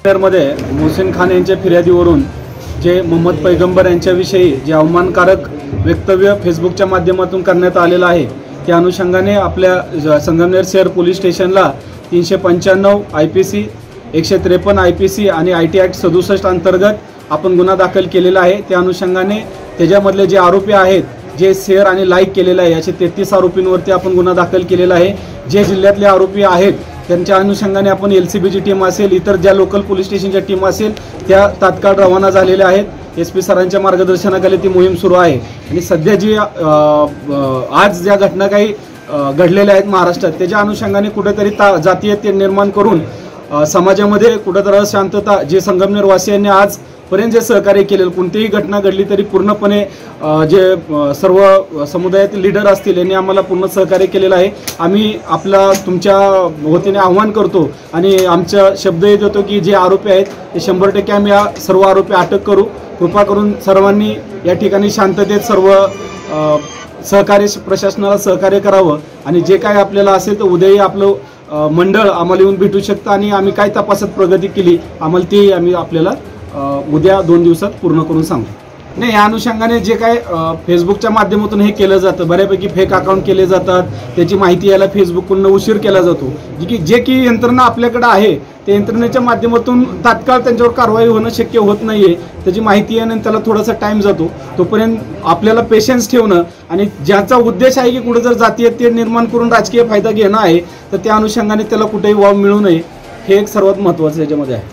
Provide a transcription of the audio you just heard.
मध्ये मोहसिन खान यांच्या फिर्यादीवरून जे मोहम्मद पैगंबर यांच्याविषयी जे अवमानकारक वक्तव्य फेसबुकच्या माध्यमातून करण्यात आलेलं आहे त्या अनुषंगाने आपल्या संगमनेर शहर पोलीस स्टेशनला 395 IPC 153 IPC आणि IT ॲक्ट 67 अंतर्गत आपण गुन्हा दाखल केलेला आहे। त्या अनुषंगाने त्याच्यामधले जे आरोपी आहेत जे शेअर आणि लाईक केलेले आहे असे 33 आरोपींवरती आपण गुन्हा दाखल केलेला आहे। जे जिल्ह्यातले आरोपी आहेत त्यांच्या अनुषंगाने आपण LCBची टीम असेल इतर ज्या लोकल पोलीस स्टेशनच्या टीम असेल त्या तात्काळ रवाना झालेल्या आहेत। SP सरांच्या मार्गदर्शनाखाली ती मोहीम सुरू आहे आणि सध्या जी आज ज्या घटना काही घडलेल्या आहेत महाराष्ट्रात त्याच्या अनुषंगाने कुठेतरी जातीयते निर्माण करून समाजामध्ये कुठेतरी शांतता जे संगमनेर वासियांनी आजपर्यंत जे सहकार्य केलेलं कोणतीही घटना घडली तरी पूर्णपणे जे सर्व समुदायातील लीडर असतील यांनी आम्हाला पूर्ण सहकार्य केलेलं आहे। आम्ही आपला तुमच्या वतीने आव्हान करतो आणि आमचा शब्दही देतो की जे आरोपी आहेत ते 100% आम्ही सर्व आरोपी अटक करू। कृपा करून सर्वांनी या ठिकाणी शांततेत सर्व सहकार्य प्रशासनाला सहकार्य करावं आणि जे काय आपल्याला असेल तर उद्याही आपलं मंडळ आम्हाला येऊन भेटू शकतं आणि आम्ही काय तपासात प्रगती केली आम्हाला ती आम्ही आपल्याला उद्या 2 दिवसात पूर्ण करून सांगू। नाही, या अनुषंगाने जे काय फेसबुकच्या माध्यमातून हे केलं जातं बऱ्यापैकी फेक अकाउंट केले जातात त्याची माहिती यायला फेसबुककडून उशीर केला जातो जे की यंत्रणा आपल्याकडे आहे त्या यंत्रणेच्या माध्यमातून तात्काळ त्यांच्यावर कारवाई होणं शक्य होत नाही आहे। त्याची माहिती आहे आणि त्याला थोडासा टाईम जातो तोपर्यंत आपल्याला पेशन्स ठेवणं आणि ज्याचा उद्देश आहे की कुठे जर जातीयते निर्माण करून राजकीय फायदा घेणं आहे तर त्या अनुषंगाने त्याला कुठेही वाव मिळू नये हे एक सर्वात महत्त्वाचं याच्यामध्ये आहे।